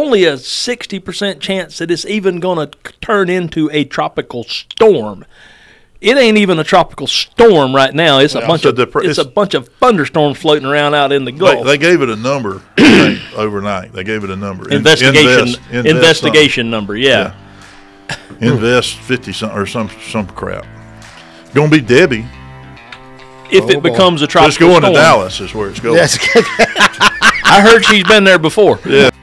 only a 60% chance that it's even going to turn into a tropical storm. It ain't even a tropical storm right now. It's a bunch of thunderstorms floating around out in the Gulf. They gave it a number I think, overnight. They gave it a number. Investigation number. Yeah. Invest 50 or some crap. Gonna be Debbie. If it becomes a tropical storm. It's going to Dallas is where it's going. I heard she's been there before. Yeah.